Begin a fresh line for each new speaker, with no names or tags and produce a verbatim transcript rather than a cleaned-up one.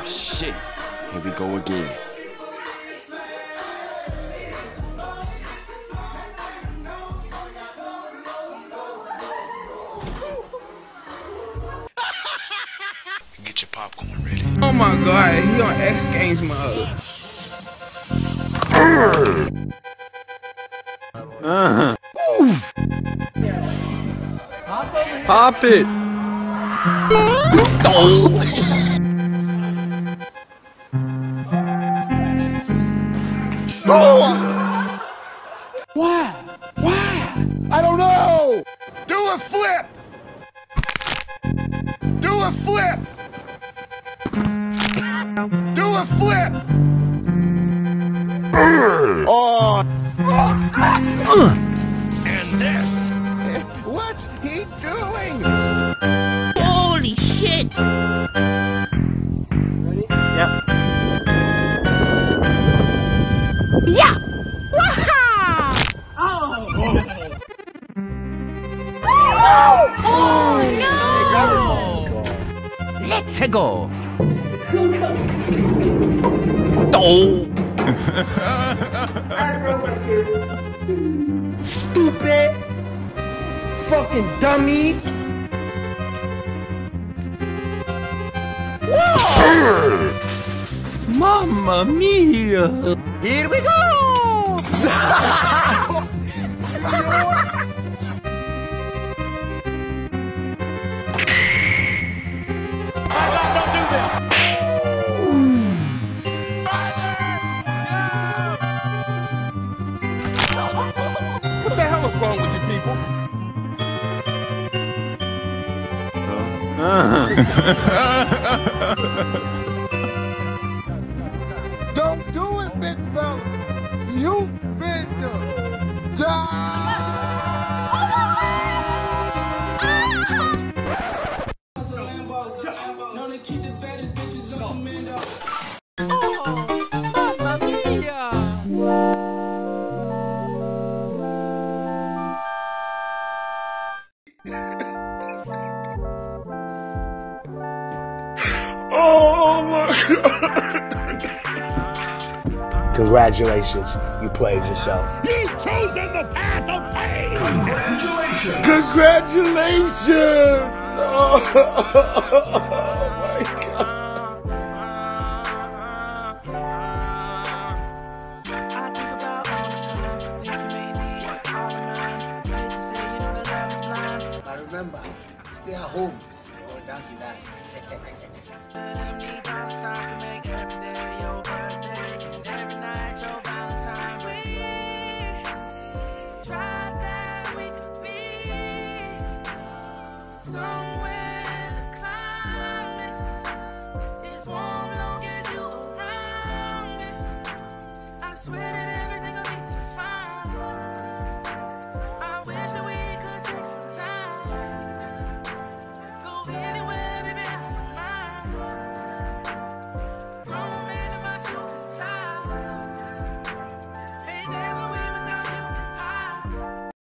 shit. Here we go again.
Get your popcorn ready.
Oh my god, he on X Games mode.
Uh-huh. Pop it. Oh.
Oh. Why? Why? I don't know. Do a flip. Do a flip. Do a flip. Oh.
And this.
What's he doing?
Holy shit!
Ready? Yep.
Yeah! Waha! Oh! Oh, no! Let's go! Oh!
Stupid! Fucking dummy!
Whoa!
Mamma mia!
Here we go!
What the hell is wrong with you people? Don't do it, big fella. You finna die. Oh my God.
Congratulations, you played yourself.
You've chosen the path of pain. Congratulations. Congratulations. Oh, my God.
I remember, stay at home. Or dance with us.
Somewhere the climate is warm, long as you around me. I swear that